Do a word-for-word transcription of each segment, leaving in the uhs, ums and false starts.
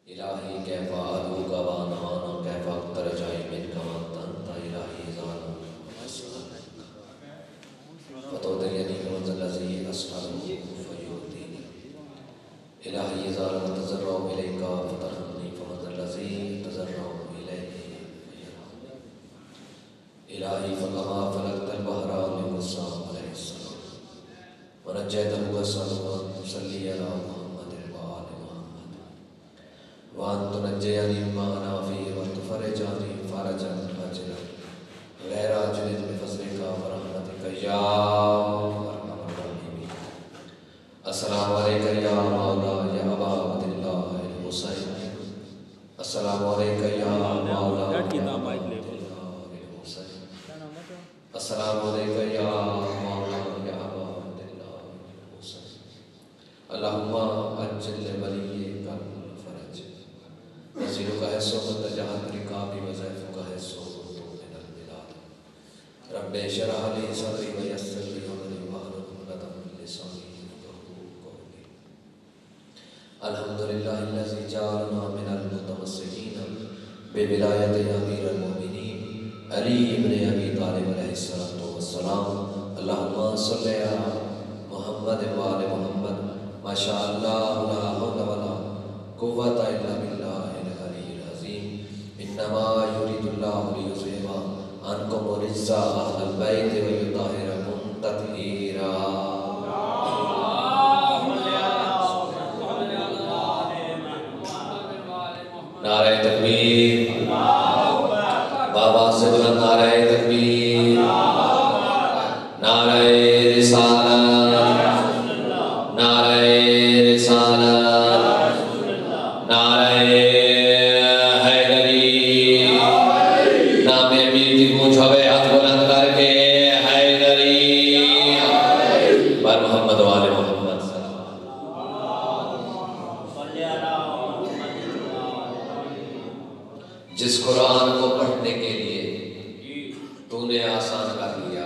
الہی کیف ادعوک وانا وانا کیف ترجائی منک وانت انت الہی ظالم فتعطینی فمن ذا الذی اسألہ فیعطینی الہی ظالم اتضرع الیک فترحمنی فمن ذا الذی اتضرع الیک فیرحمنی الہی فکما فلقت البحر لموسیٰ علیہ السلام ونجیتہ واسألہ ان تصلی علی محمد وآل محمد وان تنجینی مما انا فیہ وتفرجانی فرجا عاجلا غیر عاجل بفضلک ورحمتک یا ارحم الراحمین السلام علیکم یا مولا یا ابا عبداللہ الحسین السلام علیکم یا مولا یا ابا عبداللہ الحسین السلام علیکم یا مولا یا ابا عبداللہ الحسین اللہم اجل ولیک الفرج نزیلک ہے صحبت جہت رکابی وزیفک ہے صحبت من البلاد رب شرح لی صدری ویسر لی عملی وحلق عقدۃ من لسانی یفقہوا قولی الحمدللہ الذی جعلنا من المتمسکین بولایت امیر المؤمنین علی ابن ابی طالب علیہ السلام اللہم صلی علی محمد وآل محمد ماشاءاللہ لا حول ولا قوت الا باللہ العلی العظیم انما یرید اللہ لیذہب عنکم الرجس اہل البیت ویطہرکم تطہیرا نعرہ تکبیر بابا سے بلند نعرہ تکبیر نعرہ رسالت نعرہ رسالت نعرہ حیدری نام امیر کی پونچھ ہوئے ہاتھ بلند کر کے حیدری بر محمد وآل محمد جس قرآن کو پڑھنے کے لیے تو نے آسان کر دیا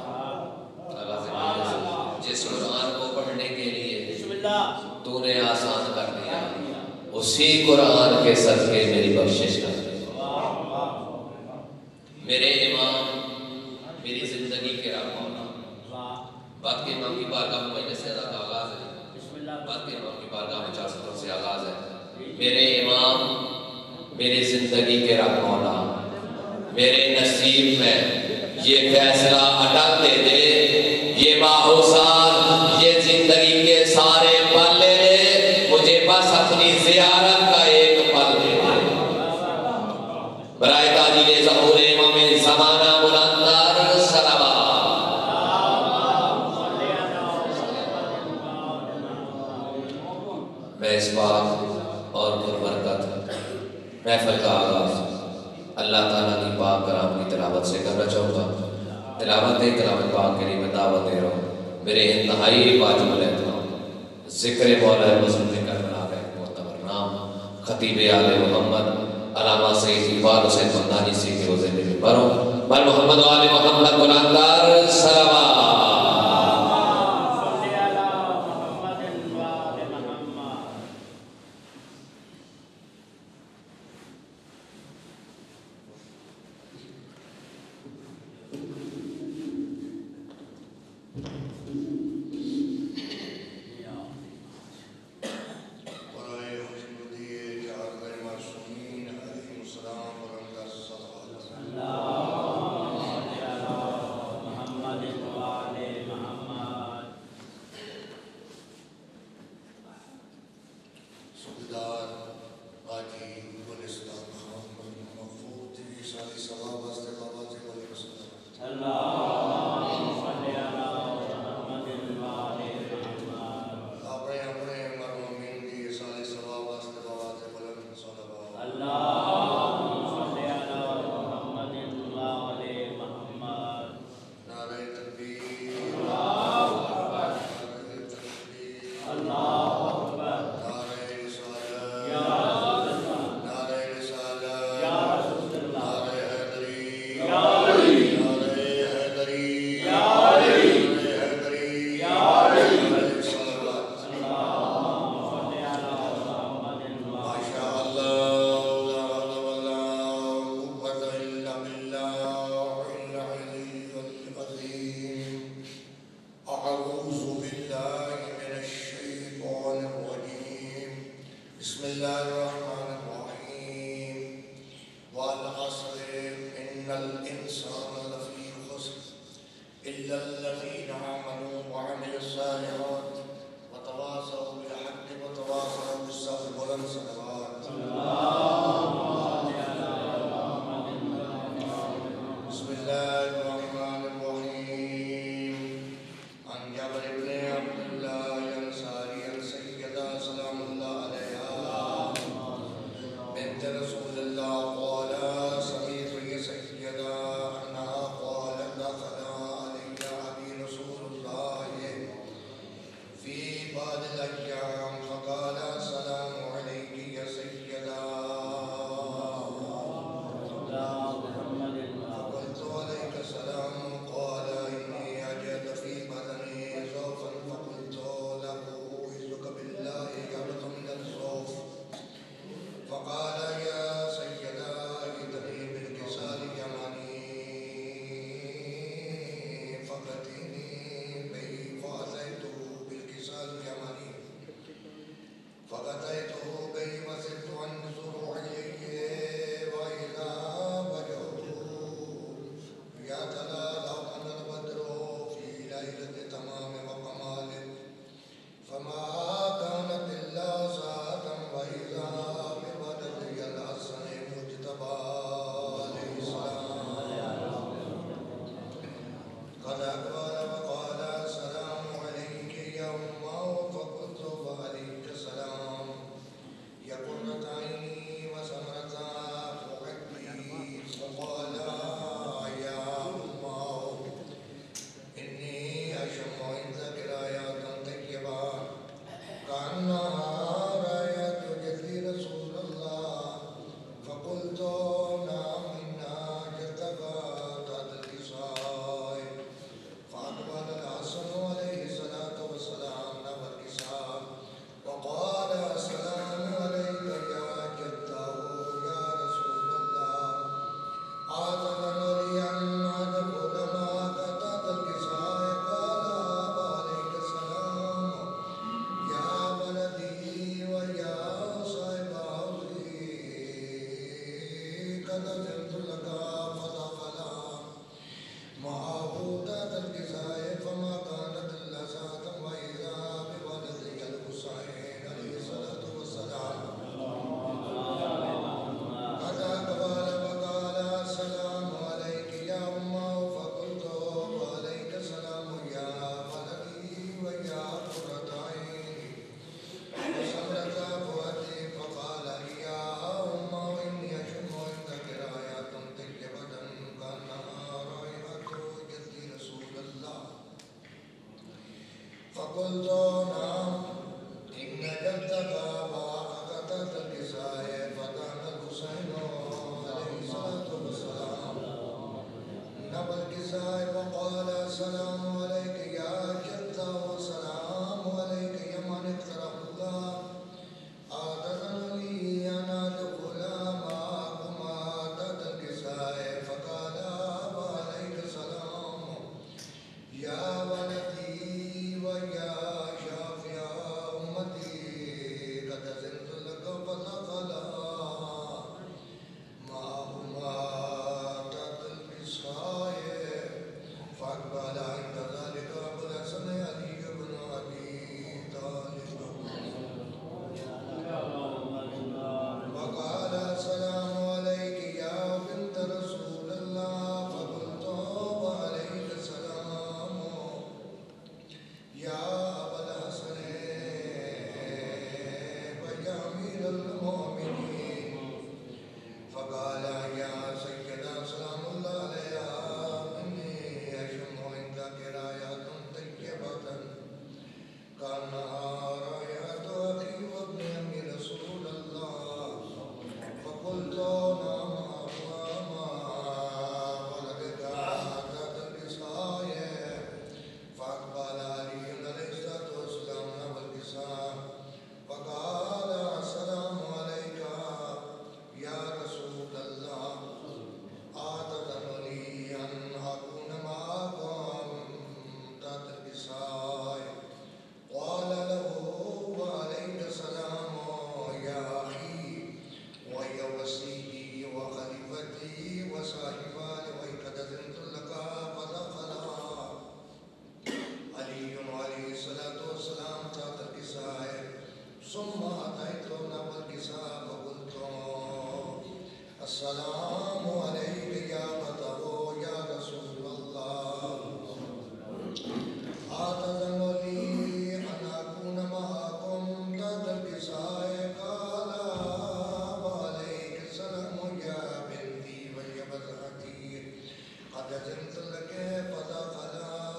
جس قرآن کو پڑھنے کے لیے تو نے آسان کر دیا اسی قرآن کے صدقے میری بخشش کر دے میرے امام میری زندگی کے راہ مولا بات کے امام کی بارگاہ میں مجلس سے ادا کا آغاز ہے بات کے امام کی بارگاہ میں چار سطر سے آغاز ہے میرے امام میری زندگی کے راہ مولا میرے نصیب میں یہ فیصلہ اٹل دے دے یہ باہوسار یہ زندگی کے سارے پل لے دے مجھے بس اپنی زیارت کا ایک پل دے دے برائے تاجیل ظہور امام زمانہ بلندر صلوات میں اس پاک اور برکت محفل کا آغاز اللہ تعالیٰ کی پاک کرام کی تلاوت سے کرنا چاہوں گا تلاوت کلام پاک کے لیے میں دعوت دے رہا ہوں میرے انتہائی واجب الاحترام ذکر مولا بزرگ کر بنا رہے معتبر نام خطیب آل محمد علامہ سید اقبال حسین ممدانی سی کے روزے میں پڑھوں بر محمد آل محمد بلندر صلوات اللہ بسم الله الرحمن الرحيم والعصر إن الإنسان لفي خسر إلا الذين آمنوا وعملوا الصالحات وتواصوا بالحق وتواصوا بالصبر بلند صلوات بسم الله الرحمن الرحيم عن جابر بن عبد الله الأنصاري عن سيدة سلام الله عليها بنت رسول الله قال سمعت يا سيدة أنها قالت دخل علي أبي رسول الله في بعض الأيام فقال السلام عليك يا سيدة فقلت عليك السلام قال إني أجد في بدني خوفا فقلت له أعوذك بالله يرق من الخوف فقال يا سيدة إذني بالكسال اليماني فقتني به فأتيته بالكسال اليماني فقتيته به وسرت أنظر إليه وإذا وجهه يتلالى من البدر في ليلة تمام وكمال فما كانت إلا ساعة وإذا ببدر الحسن مجتبى عليه السلام قد أقبل وقال السلام عليك يا أمه فقلت وعليك السلام يا قرة عيني وثمرة فؤادي فقال يا أمه إني أشم عندك رايات طيبة كأنها رايات جدي رسول الله فقلت نعم إنا جدك تحت الكساء فأقبل الحسن عليه الصلاة والسلام نحو الكساء وقال السلام عليك يا جده يا رسول الله آذن لي أن أدخل معك تحت الكساء قال وعليك السلام يا ولدي ويا صاحب عوزي قد أذنت لك فدخل معه تحت الكساء فما كانت إلا ساعة وإذا بولدي الحسين عليه الصلاة والسلام قد أقبل وقال السلام عليك يا أمه فقلت وعليك السلام يا ولدي ويا قرة عيني وثمرة فؤادي فقال يا أمه إني أشم عندك رايات طيبة كأنها رائحة جدي رسول الله فقلت نعم إن جدك وأخاك تحت الكساء فكان الحسين عليه الصلاة والسلام نحو الكساء وقال السلام عليك يا جدة والسلام عليك يا من اختاره الله آذن لي أن أدخل معكما تحت الكساء فقال وعليك السلام يا ولدي ويا السلام عليك يا فتى يا رسول الله آتذن لي أن أكون معكم تحت الكساء قال وعليك السلام يا بنتي ويا بزهتي قد أذنت لك فدخل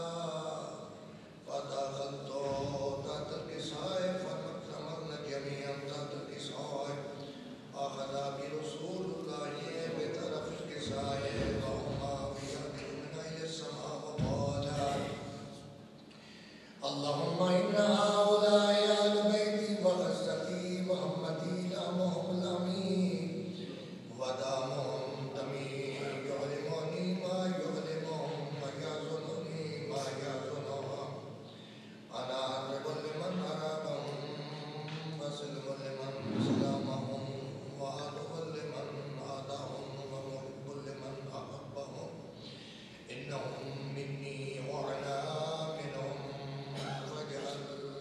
فدخلت تحت الكساء فاجتمعنا جميعا تحت الكساء أخذ برسول الله بطرف الكساء وهما بيدهما إلى السماء وقال اللهم إن هؤلاء أهل بيتي وخزتي وأمتي دامهم الأمين ودامهم دمي يعلمني ما يعلمهم ويحزنني ما يحزنهم أنا أقرب لمن أرابهم وسلم لمن سلامهم وعدو لمن عاداهم ومحب لمن أحبهم إنهم مني وأنا منهم فاجعل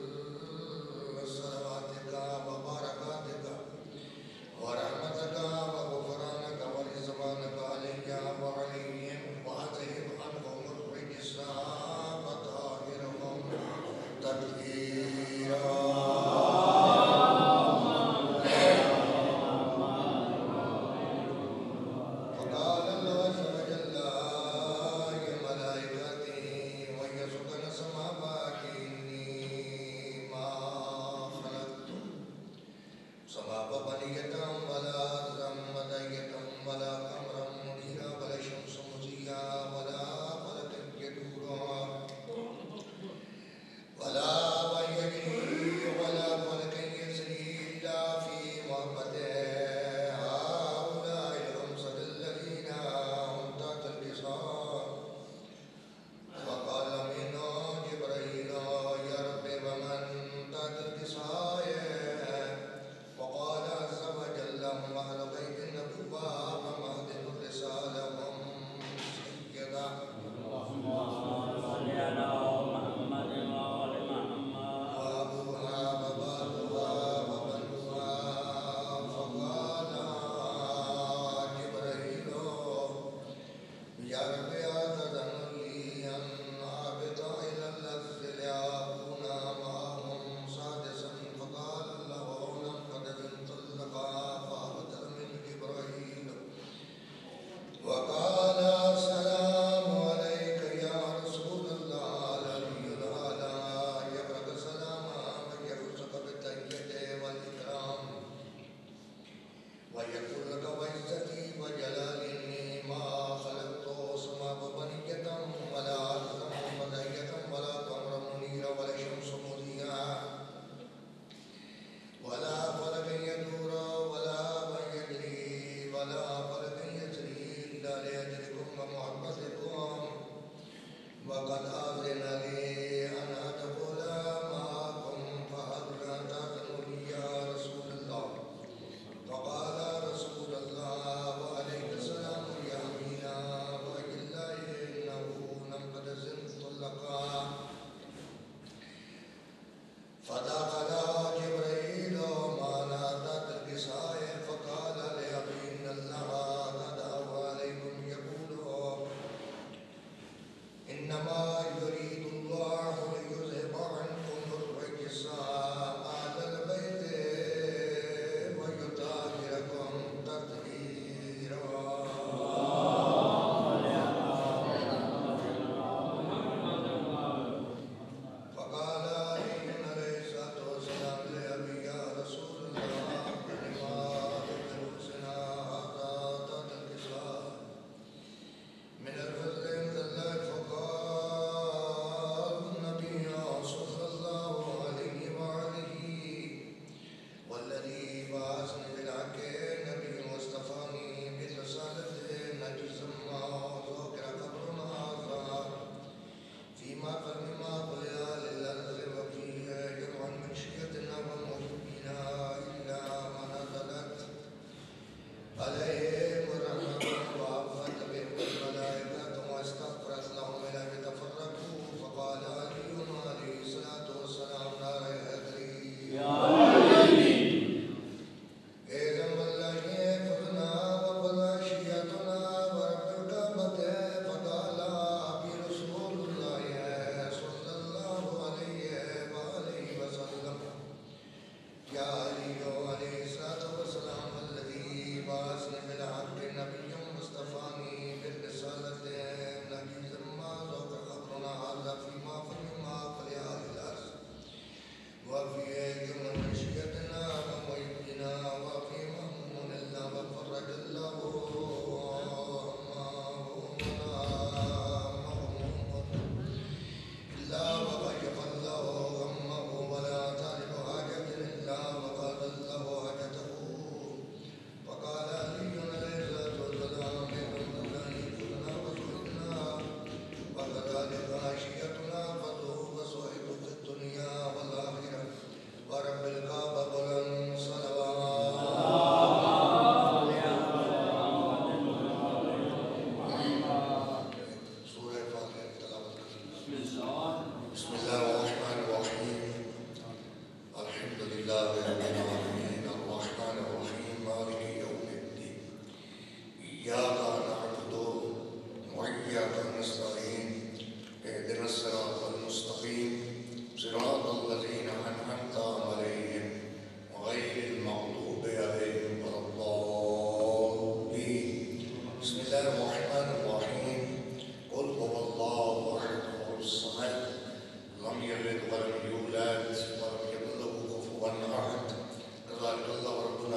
صلواتك وبركاتك ورحمتك وغفرانك ورضوانك علي وعليهم وأذهب عنهم الرجس وطهرهم تطهيرا وقال الله عز وجل يا ملائكتي ويسكن السماوات إني ما خلقت سماء بنية ولا أرضا مدية ولا قمرا منيرا ولا شمس مضيا ولا فلكا يدورا ولا من يجري ولا فلكا يسري إلا في محبته هؤلاء الخمسة الذين هم تحت الكساء فقال منهم جبريل يا رب ومن تحت الكساء وقال عز وجل هم أهل بيت النبوة ومهد الرسالة هم سيدا وأبوها وبابها وبنوها فقال جبريل يا رب آتذن لي أن أهبط إلى الأرض لأكون معهم سادسا فقال له لم قد أذنت لك فأهبط من جبريل وقال السلام عليك يا رسول الله العلي الأعلى يقرأ سلاما ويرزق بالتحية والإكرام ويقول لك وعزتي وجلالي ما خلقت سماء بنية ولا أرضا مدية ولا قمرا منيرا ولا شمس مضيا ولا فلك يدور ولا من يجري ولا فلك يجري إلا لأجلكم ومحبتكم وقد آذن لي أن أدخل معكم فهل تأذن لي يا رسول الله فقال رسول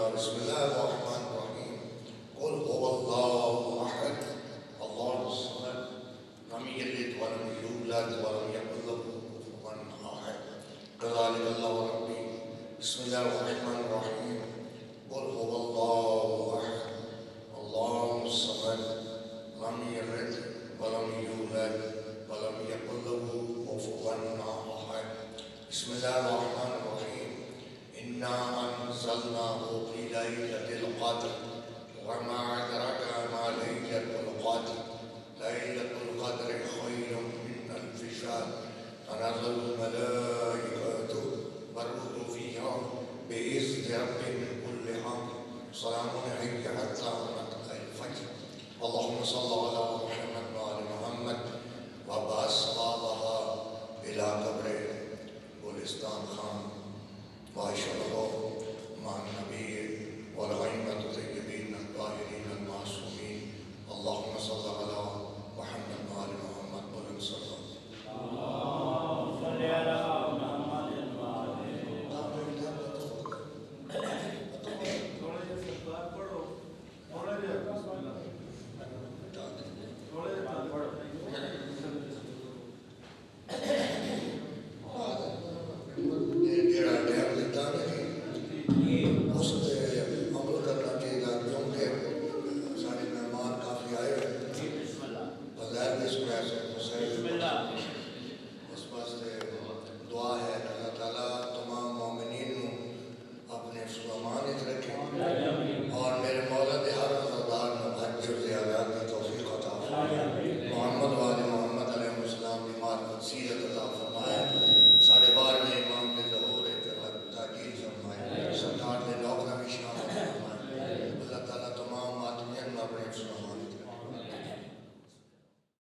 بسم الله الرحمن الرحيم قل هو الله أحد الله الصمد لم يلد ولم يولد ولم يكن له كفوا أحد كذلك الله ربي بسم الله الرحمن الرحيم قل هو الله أحد الله الصمد لم يلد ولم يولد ولم يكن له كفوا أحد بسم الله الرحمن الرحيم إنا أنزلناه في ليلة القدر وما أدراك ما ليلة القدر ليلة القدر خير من ألف شهر تنزل الملائكة والروح فيها بإذن ربهم من كل أمر سلام هي حتى مطلع الفجر اللهم صل على محمد وآل محمد وبعث صحابها إلى قبر گلستان خان واشهد